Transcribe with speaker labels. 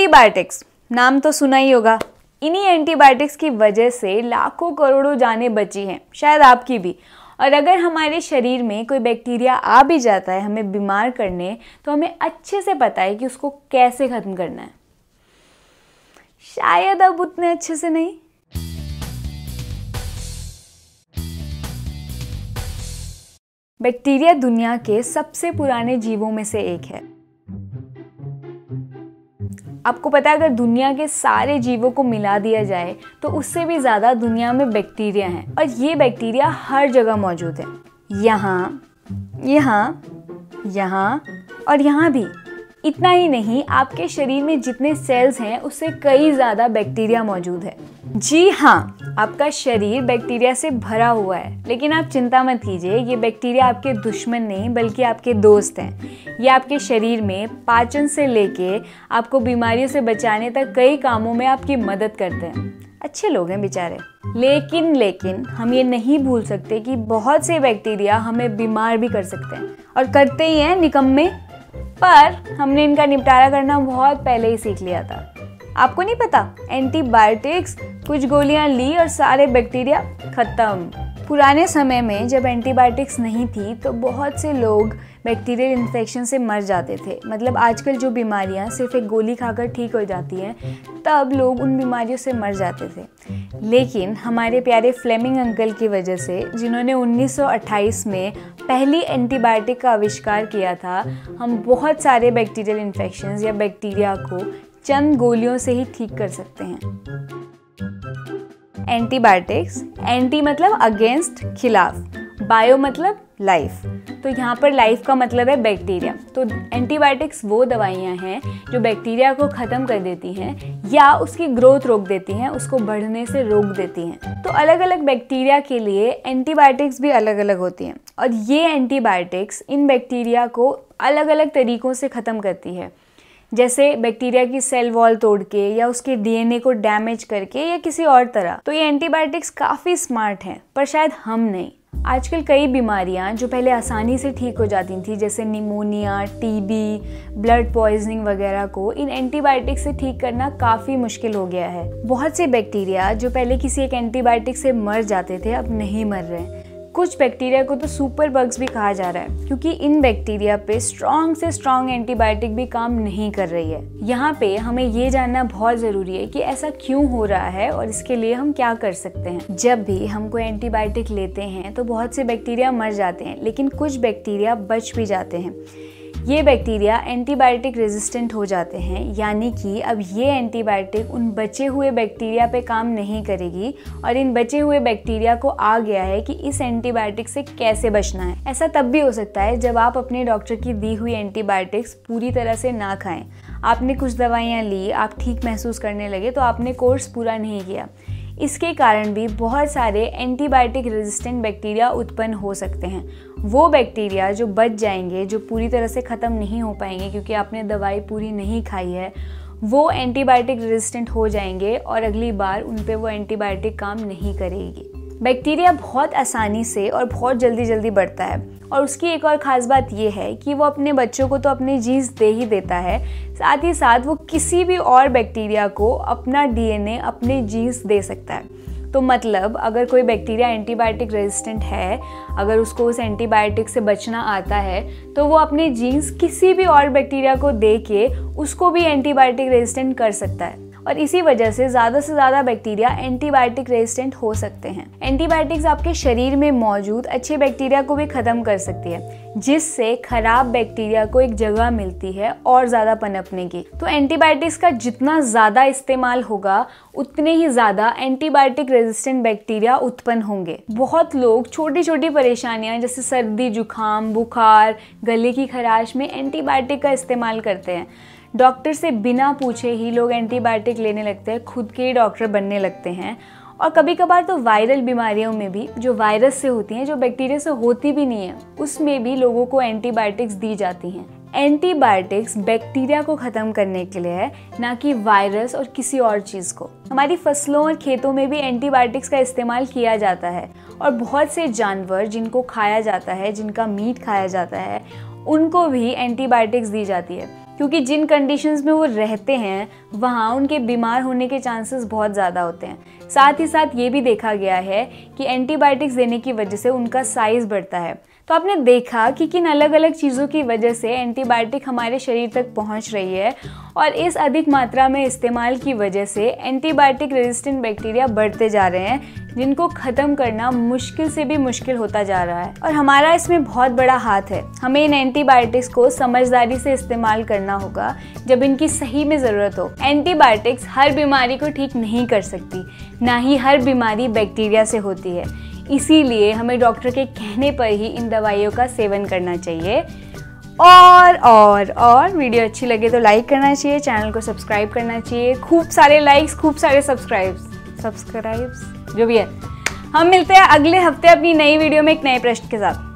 Speaker 1: Antibiotics नाम तो सुना ही होगा। इन्हीं एंटीबायोटिक्स की वजह से लाखों करोड़ों जानें बची हैं, शायद आपकी भी। और अगर हमारे शरीर में कोई बैक्टीरिया आ भी जाता है हमें बीमार करने, तो हमें अच्छे से पता है कि उसको कैसे ख़त्म करना है। शायद अब उतने अच्छे से नहीं। बैक्टीरिया दुनिया के सबसे पुराने जीवों में से एक है। आपको पता है, अगर दुनिया के सारे जीवों को मिला दिया जाए तो उससे भी ज़्यादा दुनिया में बैक्टीरिया हैं, और ये बैक्टीरिया हर जगह मौजूद है। यहाँ, यहाँ, यहाँ और यहाँ भी। इतना ही नहीं, आपके शरीर में जितने सेल्स हैं उससे कई ज़्यादा बैक्टीरिया मौजूद है। जी हाँ, आपका शरीर बैक्टीरिया से भरा हुआ है, लेकिन आप चिंता मत कीजिए, ये बैक्टीरिया आपके दुश्मन नहीं बल्कि आपके दोस्त हैं। ये आपके शरीर में पाचन से लेके आपको बीमारियों से बचाने तक कई कामों में आपकी मदद करते हैं। अच्छे लोग हैं बेचारे। लेकिन हम ये नहीं भूल सकते कि बहुत से बैक्टीरिया हमें बीमार भी कर सकते हैं, और करते ही हैं निकम्मे। पर हमने इनका निपटारा करना बहुत पहले ही सीख लिया था। आपको नहीं पता, एंटीबायोटिक्स, कुछ गोलियां ली और सारे बैक्टीरिया खत्म। पुराने समय में जब एंटीबायोटिक्स नहीं थी तो बहुत से लोग बैक्टीरियल इन्फेक्शन से मर जाते थे। मतलब आजकल जो बीमारियां सिर्फ एक गोली खाकर ठीक हो जाती हैं, तब लोग उन बीमारियों से मर जाते थे। लेकिन हमारे प्यारे फ्लेमिंग अंकल की वजह से, जिन्होंने 1928 में पहली एंटीबायोटिक का आविष्कार किया था, हम बहुत सारे बैक्टीरियल इन्फेक्शंस या बैक्टीरिया को चंद गोलियों से ही ठीक कर सकते हैं। एंटीबायोटिक्स, एंटी मतलब अगेंस्ट, खिलाफ, बायो मतलब लाइफ। तो यहाँ पर लाइफ का मतलब है बैक्टीरिया। तो एंटीबायोटिक्स वो दवाइयाँ हैं जो बैक्टीरिया को ख़त्म कर देती हैं या उसकी ग्रोथ रोक देती हैं, उसको बढ़ने से रोक देती हैं। तो अलग अलग बैक्टीरिया के लिए एंटीबायोटिक्स भी अलग अलग होती हैं, और ये एंटीबायोटिक्स इन बैक्टीरिया को अलग अलग तरीक़ों से ख़त्म करती है। जैसे बैक्टीरिया की सेल वॉल तोड़ के, या उसके डीएनए को डैमेज करके, या किसी और तरह। तो ये एंटीबायोटिक्स काफ़ी स्मार्ट हैं, पर शायद हम नहीं। आजकल कई बीमारियां जो पहले आसानी से ठीक हो जाती थी, जैसे निमोनिया, टीबी, ब्लड पॉइजनिंग वगैरह को इन एंटीबायोटिक से ठीक करना काफ़ी मुश्किल हो गया है। बहुत से बैक्टीरिया जो पहले किसी एक एंटीबायोटिक से मर जाते थे, अब नहीं मर रहे। कुछ बैक्टीरिया को तो सुपर बग्स भी कहा जा रहा है, क्योंकि इन बैक्टीरिया पे स्ट्रॉन्ग से स्ट्रॉन्ग एंटीबायोटिक भी काम नहीं कर रही है। यहाँ पे हमें ये जानना बहुत ज़रूरी है कि ऐसा क्यों हो रहा है और इसके लिए हम क्या कर सकते हैं। जब भी हम कोई एंटीबायोटिक लेते हैं तो बहुत से बैक्टीरिया मर जाते हैं, लेकिन कुछ बैक्टीरिया बच भी जाते हैं। ये बैक्टीरिया एंटीबायोटिक रेजिस्टेंट हो जाते हैं, यानी कि अब ये एंटीबायोटिक उन बचे हुए बैक्टीरिया पे काम नहीं करेगी, और इन बचे हुए बैक्टीरिया को आ गया है कि इस एंटीबायोटिक से कैसे बचना है। ऐसा तब भी हो सकता है जब आप अपने डॉक्टर की दी हुई एंटीबायोटिक्स पूरी तरह से ना खाएं। आपने कुछ दवाइयाँ ली, आप ठीक महसूस करने लगे, तो आपने कोर्स पूरा नहीं किया। इसके कारण भी बहुत सारे एंटीबायोटिक रेजिस्टेंट बैक्टीरिया उत्पन्न हो सकते हैं। वो बैक्टीरिया जो बच जाएंगे, जो पूरी तरह से ख़त्म नहीं हो पाएंगे क्योंकि आपने दवाई पूरी नहीं खाई है, वो एंटीबायोटिक रेजिस्टेंट हो जाएंगे और अगली बार उन पे वो एंटीबायोटिक काम नहीं करेगी। बैक्टीरिया बहुत आसानी से और बहुत जल्दी बढ़ता है, और उसकी एक और ख़ास बात ये है कि वो अपने बच्चों को तो अपने जीन्स दे ही देता है, साथ ही साथ वो किसी भी और बैक्टीरिया को अपना डीएनए, अपने जीन्स दे सकता है। तो मतलब अगर कोई बैक्टीरिया एंटीबायोटिक रेजिस्टेंट है, अगर उसको उस एंटीबायोटिक से बचना आता है, तो वो अपने जीन्स किसी भी और बैक्टीरिया को दे के उसको भी एंटीबायोटिक रेजिस्टेंट कर सकता है, और इसी वजह से ज़्यादा बैक्टीरिया एंटीबायोटिक रेजिस्टेंट हो सकते हैं। एंटीबायोटिक्स आपके शरीर में मौजूद अच्छे बैक्टीरिया को भी ख़त्म कर सकती है, जिससे खराब बैक्टीरिया को एक जगह मिलती है और ज़्यादा पनपने की। तो एंटीबायोटिक्स का जितना ज़्यादा इस्तेमाल होगा, उतने ही ज़्यादा एंटीबायोटिक रेजिस्टेंट बैक्टीरिया उत्पन्न होंगे। बहुत लोग छोटी छोटी परेशानियां जैसे सर्दी, जुकाम, बुखार, गले की खराश में एंटीबायोटिक का इस्तेमाल करते हैं। डॉक्टर से बिना पूछे ही लोग एंटीबायोटिक लेने लगते हैं, खुद के ही डॉक्टर बनने लगते हैं। और कभी कभार तो वायरल बीमारियों में भी, जो वायरस से होती हैं, जो बैक्टीरिया से होती भी नहीं है, उसमें भी लोगों को एंटीबायोटिक्स दी जाती हैं। एंटीबायोटिक्स बैक्टीरिया को ख़त्म करने के लिए है, ना कि वायरस और किसी और चीज़ को। हमारी फसलों और खेतों में भी एंटीबायोटिक्स का इस्तेमाल किया जाता है, और बहुत से जानवर जिनको खाया जाता है, जिनका मीट खाया जाता है, उनको भी एंटीबायोटिक्स दी जाती है। क्योंकि जिन कंडीशंस में वो रहते हैं वहाँ उनके बीमार होने के चांसेस बहुत ज़्यादा होते हैं। साथ ही साथ ये भी देखा गया है कि एंटीबायोटिक्स देने की वजह से उनका साइज़ बढ़ता है। तो आपने देखा कि किन अलग अलग चीज़ों की वजह से एंटीबायोटिक हमारे शरीर तक पहुंच रही है, और इस अधिक मात्रा में इस्तेमाल की वजह से एंटीबायोटिक रेजिस्टेंट बैक्टीरिया बढ़ते जा रहे हैं, जिनको ख़त्म करना मुश्किल से भी मुश्किल होता जा रहा है। और हमारा इसमें बहुत बड़ा हाथ है। हमें इन एंटीबायोटिक्स को समझदारी से इस्तेमाल करना होगा जब इनकी सही में ज़रूरत हो। एंटीबायोटिक्स हर बीमारी को ठीक नहीं कर सकती, ना ही हर बीमारी बैक्टीरिया से होती है। इसीलिए हमें डॉक्टर के कहने पर ही इन दवाइयों का सेवन करना चाहिए। और वीडियो अच्छी लगे तो लाइक करना चाहिए, चैनल को सब्सक्राइब करना चाहिए। खूब सारे लाइक्स, खूब सारे सब्सक्राइब्स जो भी है। हम मिलते हैं अगले हफ्ते अपनी नई वीडियो में एक नए प्रश्न के साथ।